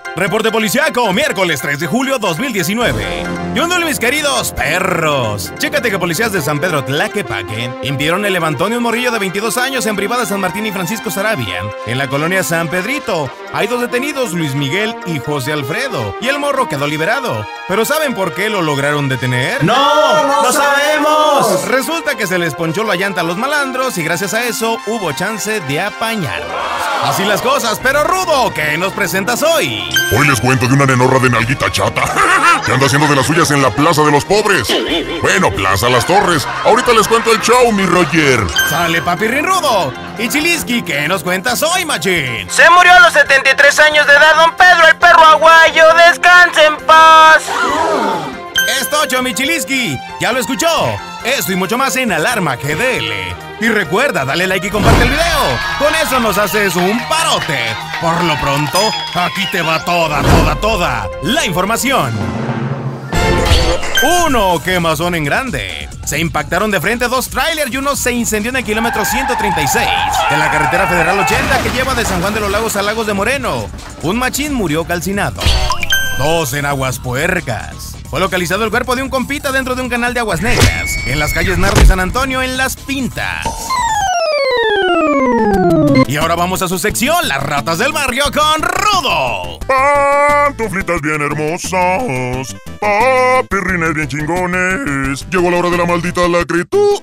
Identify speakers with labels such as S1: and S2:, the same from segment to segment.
S1: Reporte policíaco, miércoles 3 de julio 2019. ¿Qué onda, mis queridos perros? Chécate que policías de San Pedro Tlaquepaque impidieron el levantón de un morrillo de 22 años en privada San Martín y Francisco Sarabia, en la colonia San Pedrito. Hay dos detenidos, Luis Miguel y José Alfredo, y el morro quedó liberado. ¿Pero saben por qué lo lograron detener?
S2: ¡No sabemos!
S1: Resulta que se les ponchó la llanta a los malandros y gracias a eso hubo chance de apañarlos. Así las cosas, pero Rudo, ¿qué nos presentas hoy?
S3: Hoy les cuento de una nenorra de nalguita chata que anda haciendo de las suyas en la Plaza de los Pobres. Bueno, Plaza Las Torres. Ahorita les cuento el show, mi Roger.
S1: Sale Papirrín Rudo. Y Chiliski, ¿qué nos cuentas hoy, machín?
S4: Se murió a los 73 años de edad don Pedro el perro aguayo. ¡Descanse en paz!
S1: Es tocho, mi Chiliski. ¿Ya lo escuchó? Esto y mucho más en Alarma GDL. Y recuerda, dale like y comparte el video. Con eso nos haces un parote. Por lo pronto, aquí te va toda la información. 1. Quemazón en grande. Se impactaron de frente dos trailers y uno se incendió en el kilómetro 136 de la carretera federal 80 que lleva de San Juan de los Lagos a Lagos de Moreno. Un machín murió calcinado. 2. En Aguas Puercas. Fue localizado el cuerpo de un compita dentro de un canal de aguas negras, en las calles Nardo y San Antonio, en Las Pintas. Y ahora vamos a su sección, Las Ratas del Barrio con Rudo.
S3: Pantuflitas bien hermosas, papirrines bien chingones. Llegó la hora de la maldita lacritud.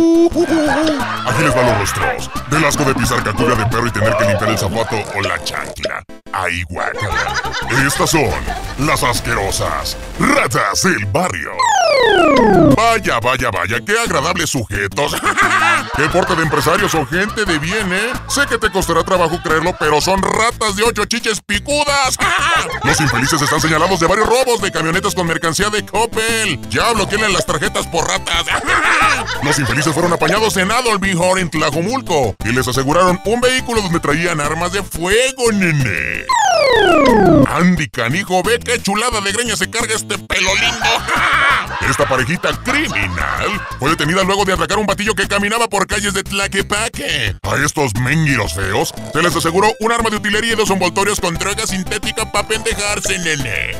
S3: Aquí les va los rostros. Del asco de pisar cacuya de perro y tener que limpiar el zapato o la chancla. ¡Ay, guácala! Estas son las asquerosas Ratas del Barrio. Vaya, qué agradables sujetos. Qué porte de empresarios o gente de bien, ¿eh? Sé que te costará trabajo creerlo, pero son ratas de 8 chiches picudas. Los infelices están señalados de varios robos de camionetas con mercancía de Coppel. Ya bloqueen las tarjetas por ratas. Los infelices fueron apañados en Adolby Hall en Tlajomulco y les aseguraron un vehículo donde traían armas de fuego, nene. Andy canijo, ve qué chulada de greña se carga este pelo lindo. Esta parejita criminal fue detenida luego de atracar un batillo que caminaba por calles de Tlaquepaque. A estos menguiros feos se les aseguró un arma de utilería y 2 envoltorios con droga sintética para pendejarse, nene.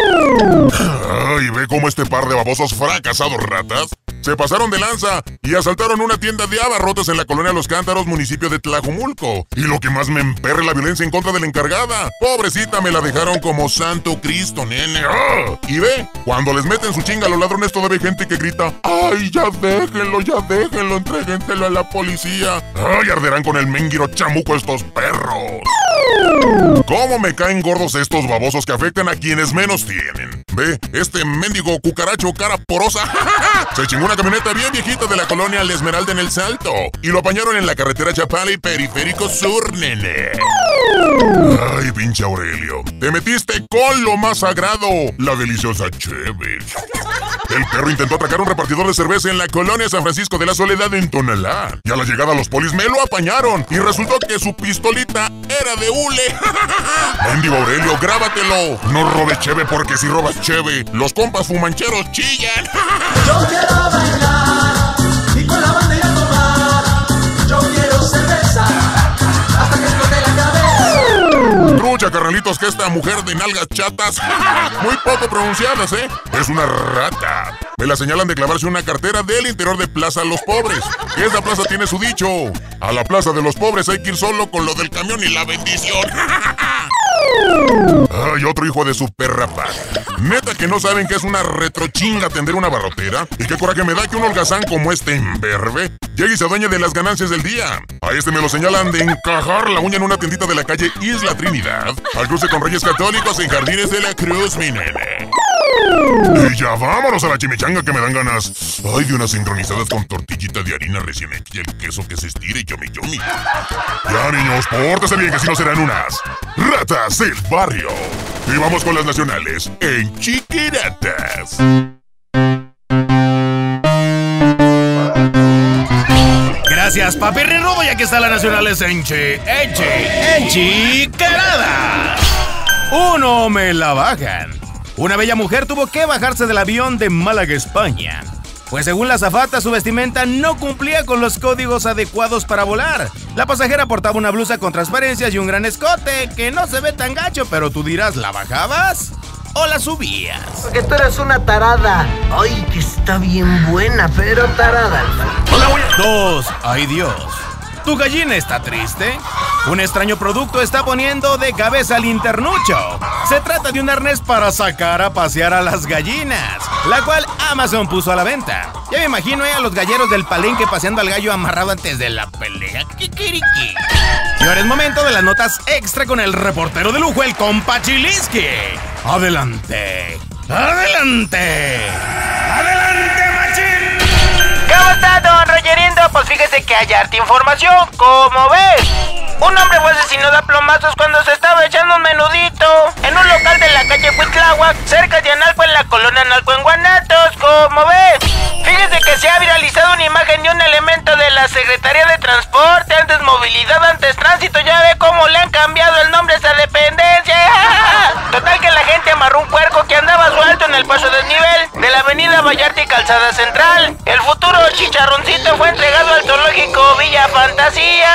S3: Ay, ve cómo este par de babosos fracasados ratas se pasaron de lanza y asaltaron una tienda de abarrotes en la colonia Los Cántaros, municipio de Tlajomulco. Y lo que más me emperra es la violencia en contra de la encargada. Pobrecita, me la dejaron como santo Cristo, nene. ¡Ah! Y ve, cuando les meten su chinga a los ladrones todavía hay gente que grita: ¡ay, ya déjenlo, entréguenselo a la policía! ¡Ay, arderán con el menguiro chamuco estos perros! ¿Cómo me caen gordos estos babosos que afectan a quienes menos tienen? Ve, este mendigo cucaracho cara porosa se chingó una camioneta bien viejita de la colonia La Esmeralda en El Salto y lo apañaron en la carretera Chapala y Periférico Sur, nene. Ay, pinche Aurelio, te metiste con lo más sagrado, la deliciosa cheve. El perro intentó atracar a un repartidor de cerveza en la colonia San Francisco de la Soledad en Tonalá. Y a la llegada los polis me lo apañaron y resultó que su pistolita era de hule. Mendigo Aurelio, grábatelo. No robes cheve porque si robas cheve, los compas fumancheros chillan.
S2: Yo quiero bailar y con la banda ir a tomar. Yo quiero cerveza hasta que explote la cabeza.
S3: Trucha, carnalitos, que esta mujer de nalgas chatas, muy poco pronunciadas, ¿eh? Es una rata. Me la señalan de clavarse una cartera del interior de Plaza Los Pobres. Esta plaza tiene su dicho: a la Plaza de los Pobres hay que ir solo con lo del camión y la bendición. Ay, otro hijo de su perra padre. Neta que no saben que es una retrochinga atender una barrotera. Y qué coraje me da que un holgazán como este imberbe llegue y se adueñe de las ganancias del día. A este me lo señalan de encajar la uña en una tiendita de la calle Isla Trinidad, al cruce con Reyes Católicos en Jardines de la Cruz, mi nene. Y ya vámonos a la chimichanga que me dan ganas. Ay, de unas sincronizadas con tortillita de harina recién hecha y el queso que se estire y yomi yomi. Ya, niños, pórtense bien que si no serán unas Ratas del Barrio. Y vamos con las nacionales en Chiquiratas.
S1: Gracias, Papirrín Rudo, y aquí está la nacionales en Chiquiradas. 1. Me la bajan. Una bella mujer tuvo que bajarse del avión de Málaga, España. pues según la azafata su vestimenta no cumplía con los códigos adecuados para volar. La pasajera portaba una blusa con transparencias y un gran escote, que no se ve tan gacho, pero tú dirás, ¿la bajabas o la subías?
S5: Porque tú eres una tarada. Ay, que está bien buena, pero tarada.
S1: 2. ¡Ay, Dios! ¿Tu gallina está triste? Un extraño producto está poniendo de cabeza al internucho. Se trata de un arnés para sacar a pasear a las gallinas, la cual Amazon puso a la venta. Ya me imagino a los galleros del palenque paseando al gallo amarrado antes de la pelea. ¡Kikiriki! Y ahora es momento de las notas extra con el reportero de lujo, el compa Chiliski. ¡Adelante! ¡Adelante! ¡Adelante, machín!
S4: ¿Cómo está, don Rogerindo? Pues fíjese que hay harta información. ¿Cómo ves? Un hombre fue asesinado a plomazos cuando se estaba echando un menudito en un local de la calle Huitláhuac, cerca de Analco, en la colonia Analco, en Guanatos. ¿Cómo ves? Fíjese que se ha viralizado una imagen de un elemento de la Secretaría de Transporte, antes Movilidad, antes Tránsito. Ya ve cómo le han cambiado el nombre a esa dependencia. Total que la gente amarró un puerco que andaba suelto en el paso desnivel de la avenida Vallarta y Calzada Central. El futuro chicharroncito fue entregado al zoológico Villa Fantasía.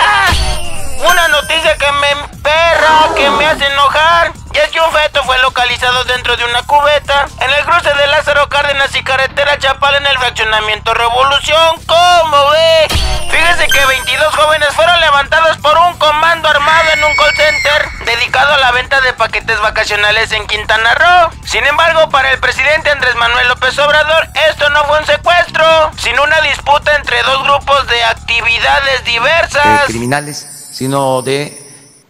S4: Una noticia que me emperra, que me hace enojar, y es que un feto fue localizado dentro de una cubeta en el cruce de Lázaro Cárdenas y carretera Chapala, en el fraccionamiento Revolución. ¿Cómo ve? Fíjese que 22 jóvenes fueron levantados por un comando armado en un call center dedicado a la venta de paquetes vacacionales en Quintana Roo. Sin embargo, para el presidente Andrés Manuel López Obrador, esto no fue un secuestro, sino una disputa entre dos grupos de actividades diversas.
S6: Criminales, sino de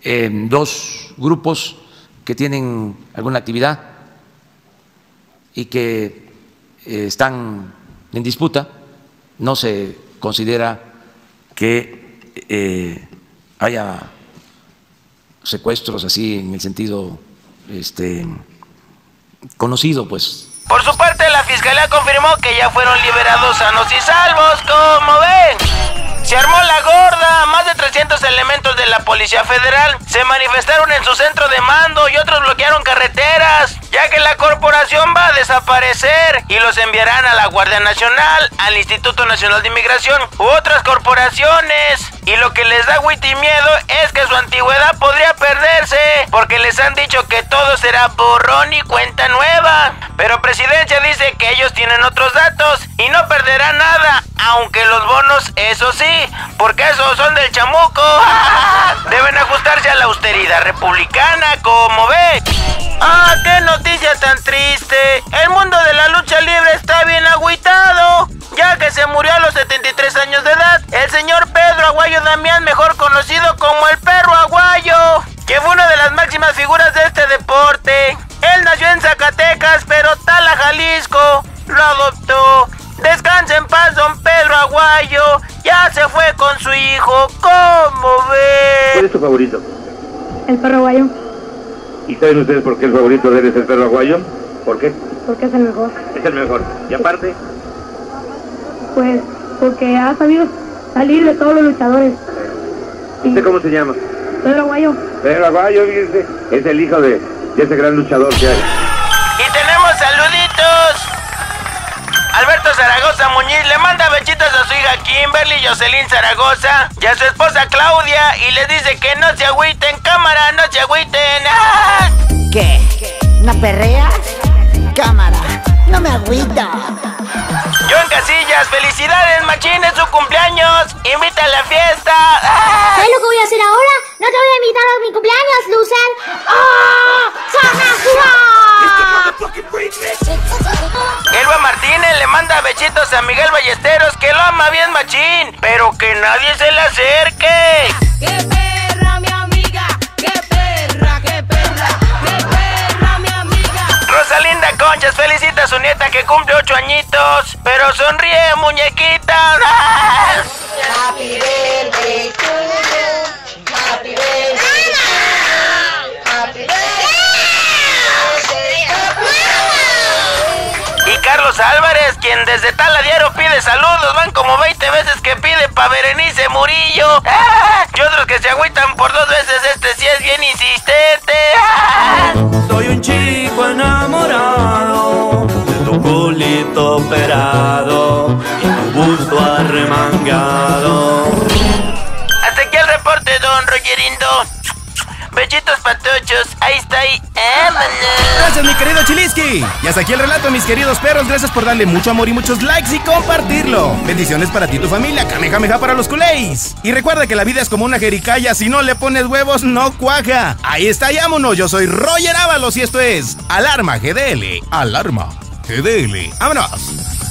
S6: dos grupos que tienen alguna actividad y que están en disputa. No se considera que haya secuestros así en el sentido conocido, pues.
S4: Por su parte, la fiscalía confirmó que ya fueron liberados sanos y salvos. ¿Cómo ven? Se armó la gorda. Más de 300 elementos de la Policía Federal se manifestaron en su centro de mando y otros bloquearon carreteras, ya que la corporación va a desaparecer y los enviarán a la Guardia Nacional, al Instituto Nacional de Inmigración u otras corporaciones. Y lo que les da agüita y miedo es que su antigüedad podría perderse, porque les han dicho que todo será borrón y cuenta nueva. Pero Presidencia dice que ellos tienen otros datos y no perderán nada, aunque los bonos, eso sí, porque esos son del chamuco. Deben ajustarse a la austeridad republicana, como ve. ¡Ah, qué noticia tan triste! El mundo de la lucha libre está bien agüitado, ya que se murió a los 73 años de edad el señor Pedro Aguayo Damián, mejor conocido como el Perro Aguayo, que fue una de las máximas figuras de este deporte. Él nació en Zacatecas, pero Tala, Jalisco, lo adoptó. Descansa en paz, don Pedro Aguayo. Ya se fue con su hijo. ¿Cómo ve?
S7: ¿Cuál es tu favorito?
S8: El Perro Aguayo.
S7: ¿Y saben ustedes por qué el favorito de él es el Perro Aguayo? ¿Por qué?
S8: Porque es el mejor.
S7: Es el mejor. ¿Y aparte?
S8: Pues porque ha sabido salir de todos los luchadores.
S7: ¿Usted cómo se llama?
S8: Pedro Aguayo.
S7: Pedro Aguayo, fíjense, es el hijo de ese gran luchador que hay.
S4: Y tenemos saluditos. Alberto Zaragoza Muñiz le manda bechitos a su hija Kimberly Jocelyn Zaragoza y a su esposa Claudia, y les dice que no se agüiten, cámara, no se agüiten. ¡Ah!
S9: ¿Qué? ¿No perreas? Cámara, no me agüita.
S4: John Casillas, felicidades, machín, es su cumpleaños. Invita a la fiesta. ¡Ah!
S10: ¿Sabes lo que voy a hacer ahora? No te voy a invitar a mi cumpleaños, loser. ¡Oh!
S4: Elba Martínez le manda bechitos a Miguel Ballesteros, que lo ama bien machín, pero que nadie se le acerque.
S11: ¡Qué perra, mi amiga! ¡Qué perra, qué perra! ¡Qué perra, mi amiga!
S4: Rosalinda Conchas felicita a su nieta que cumple 8 añitos, pero sonríe, muñequita.
S11: Happy birthday to you. Happy birthday to you. Happy birthday.
S4: Y Carlos Álvarez, quien desde Taladiero pide saludos, van como 20 veces que pide pa' Berenice Murillo. ¡Ah! Y otros que se agüitan por 2 veces, este sí es bien insistente. ¡Ah!
S2: Soy un chico enamorado de tu culito operado.
S4: patochos. Ahí está y vámonos.
S1: Gracias, mi querido Chiliski. Y hasta aquí el relato, mis queridos perros. Gracias por darle mucho amor y muchos likes y compartirlo. Bendiciones para ti y tu familia. Kamehameha para los culéis. Y recuerda que la vida es como una jericaya. Si no le pones huevos, no cuaja. Ahí está, vámonos. Yo soy Roger Ábalos y esto es Alarma GDL. Alarma GDL. ¡Vámonos!